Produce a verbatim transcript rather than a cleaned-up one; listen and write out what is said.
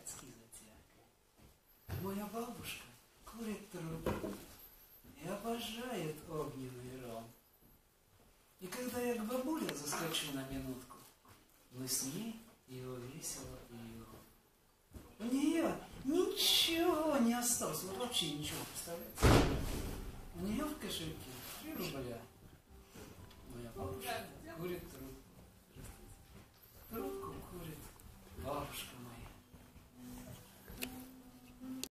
детский затяг. Моя бабушка курит трубку и обожает огненный ром. И когда я к бабуле заскочу на минутку, мы с ней его весело пьем. У нее ничего не осталось, вот вообще ничего, представляете? У нее в кошельке три рубля. Моя бабушка курит